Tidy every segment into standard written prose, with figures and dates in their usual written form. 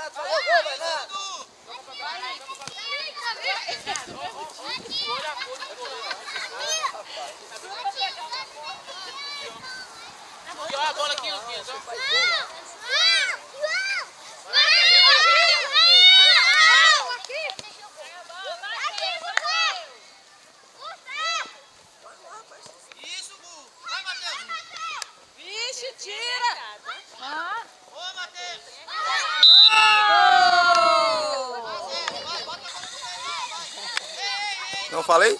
Bernardo, faz o gol, Bernardo. Aqui, ó, a bola aqui, Luquinhas, ó. Isso, Gu. Vai, Matheus. Vixe, tira. Ô, Matheus. Não falei?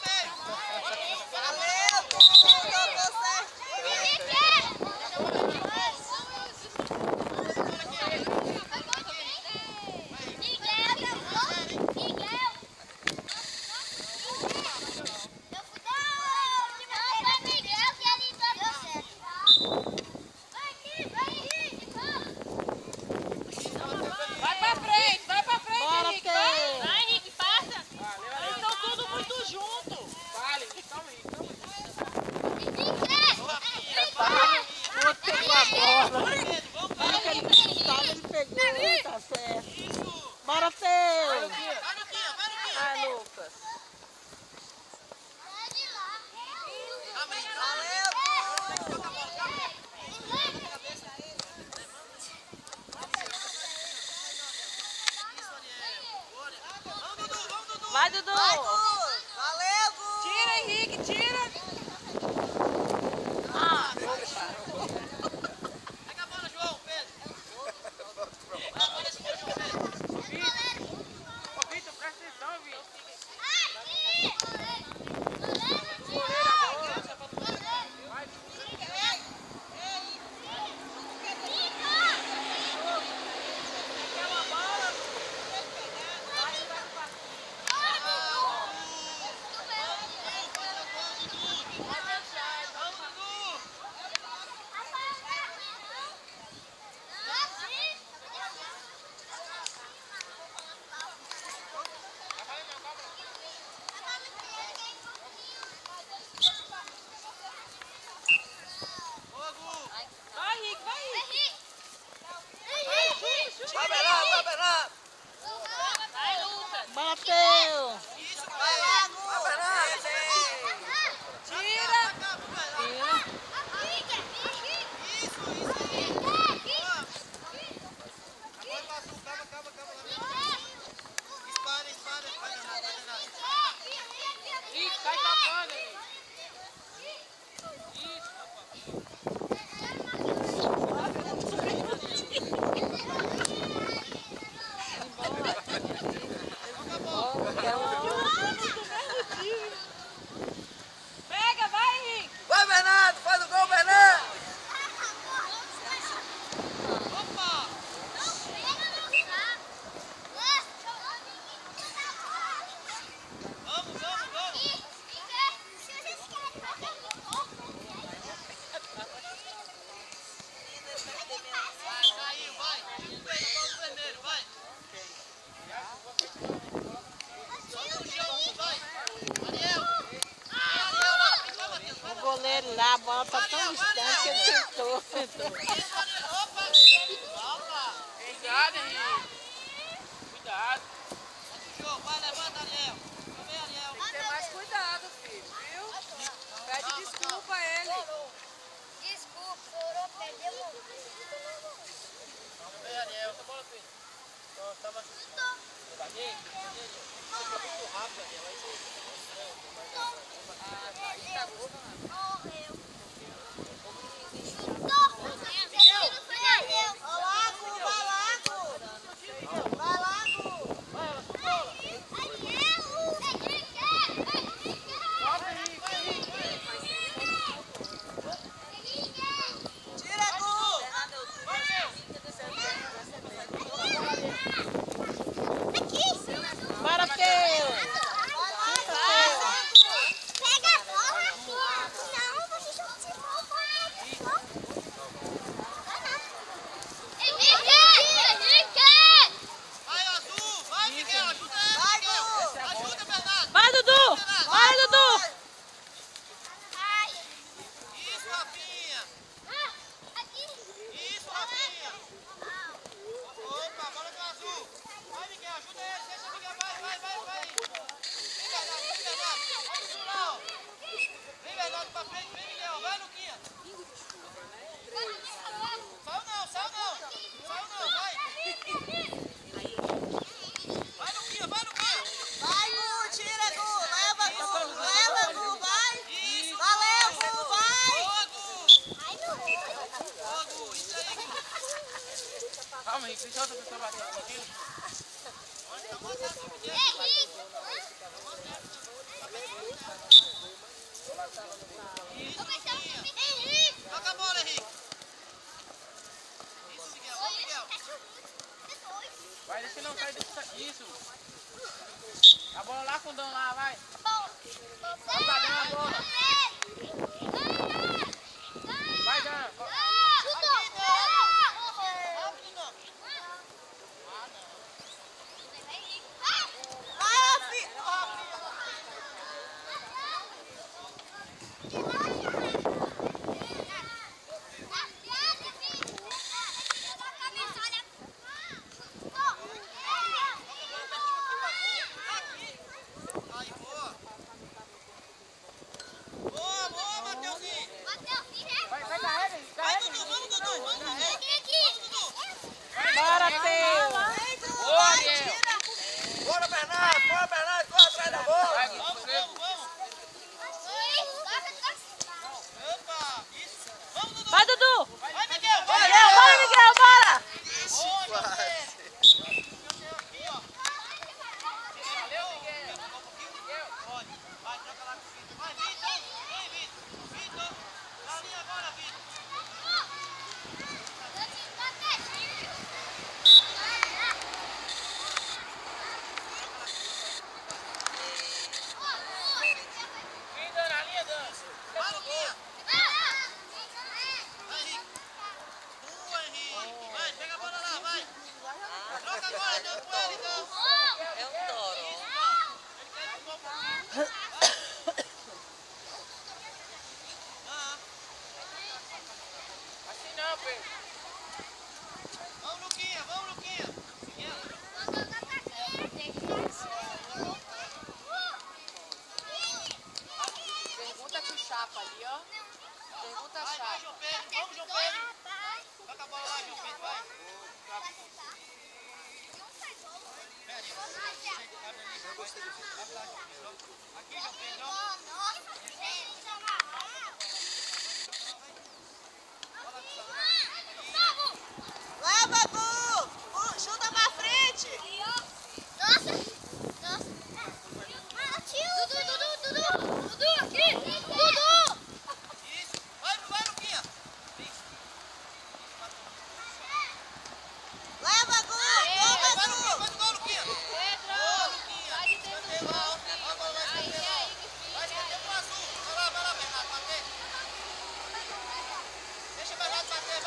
Bora, Teu! Vai, Lucas. Vai, Dudu! Valeu, Gu! Tira, Henrique, tira! Pega a bola, João, Pedro. Vai a bola, João Pedro. Ô, Vitor, presta atenção, Vitor. Vai, Bernardo, vai, Bernardo. Vai, Lucas. Bateu! Isso, Vai lá, vai, Bernardo. Tira! Isso, sai tocando aí. Isso, rapaz. Pega, vai, Henrique! Vai, Bernardo, faz o gol, Bernardo. Opa! Vamos, vamos, vamos. Vai, caiu, vai. Vamos primeiro, vai. Vamos, João, vai. Ariel. Ariel, lá. Vai, Matheus. Vai, O goleiro lá, a bola tá tão distante que ele sentou. Isso, Ariel. Opa. Opa. Cuidado, Henrique. Cuidado. João, vai, levanta, Ariel. Vem, Ariel. Tem que ter mais cuidado, filho, viu? Pede desculpa a ele. Desculpa, chorou, perdeu o... Vem, Ariel. Essa bola, filho. Tava... Devaguinho. Foi muito rápido, Ariel. Aí você... Morreu. Bora, Teu! Pega a bola, não, você Toca a bola, Henrique. Isso, Miguel. Vamos, Miguel. Vai, deixa ele não sair desse... Isso. A bola lá, fundão lá, vai. Vai pra Dan a bola. Vai, Dan. Bora, Teu! Boa, Ariel! Bora, Bernardo! Bora, Bernardo! Corre atrás da bola! Vai, vamos! Opa! Isso! Vamos, Dudu! Vai, Dudu! Vai, Miguel! Miguel, bora, Miguel, bora! Boa, Quase. aqui, ó! Valeu, Miguel! Miguel! Pode! Vai, troca lá com o Vitor! Vai, Vitor! Vem, Vitor! Vitor! Na linha agora, Vitor! Vem, Dan, na linha, Dan! Vai, Luquinha! Vai, Henrique! Boa, Henrique! Vai, pega a bola lá, vai! Troca agora, Dan, com ele, Dan! É um toro. Isso, Dan! Ele quer que for pro assim não, Pedro! Vamos, Luquinha! Vamos, Luquinha! Pergunta pro Chapa ali, ó. Pergunta a Vai, Chapa. João Pedro! Vamos, João Pedro! Toca a bola lá, João Pedro, vai! Aqui, João Pedro! Leva, Gu! Chuta pra frente! Dudu, aqui! Dudu! Isso! Vai, Luquinha! Leva, Gu! Vai, Luquinha! Faz o gol, Luquinha! Pedro! Boa, Luquinha! Vai de dentro do Escanteio lá, ó. gol, Ó, a bola vai Aí, escanteio lá. aí, Vai escanteio pro azul! Vai lá, Bernardo, bater! Deixa o Bernardo bater,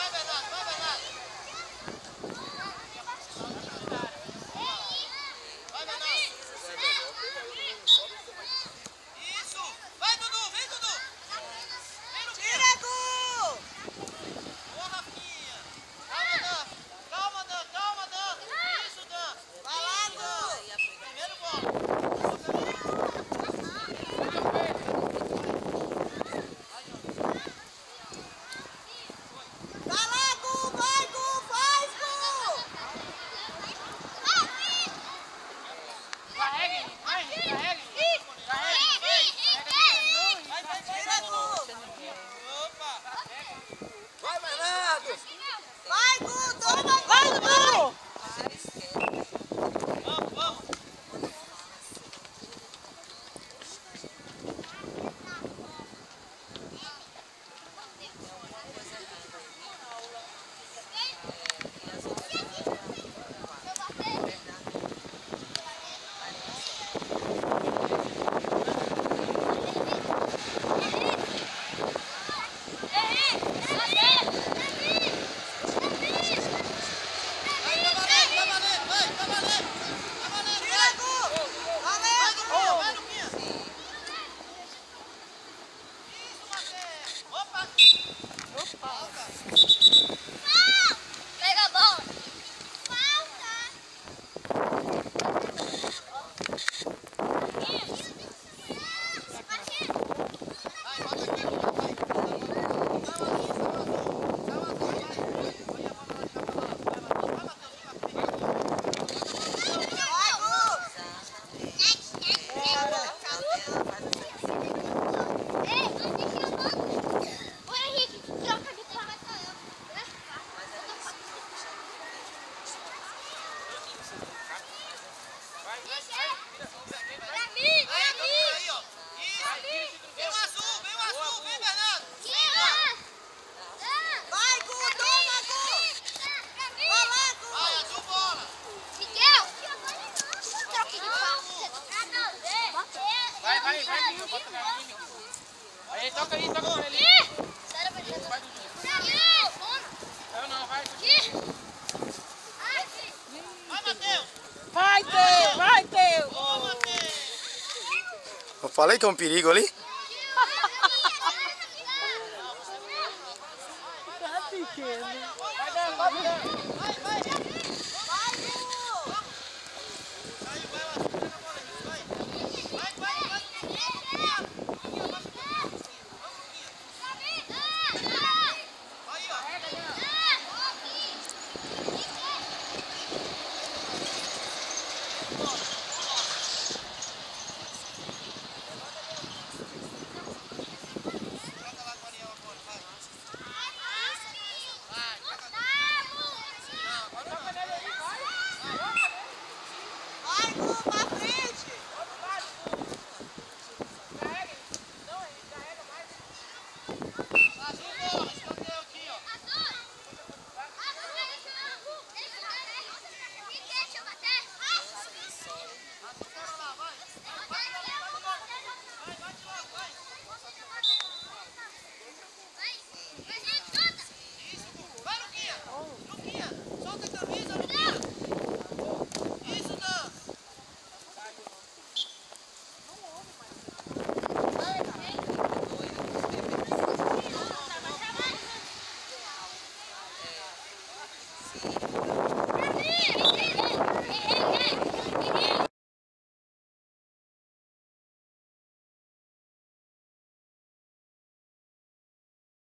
Aí, ó. Isso. Vem o azul, vem, Bernardo. Vai, Gu, toma, Gu! Vai lá, Gu! Vai, azul, bola. Miguel! Troca de passe. Vai, bota na linha. Aí, toca com ele. Eu não, vai. Vai, Matheus. Vai, Teu! Vai, Teu! Boa, Matheus. Eu falei que é um perigo ali.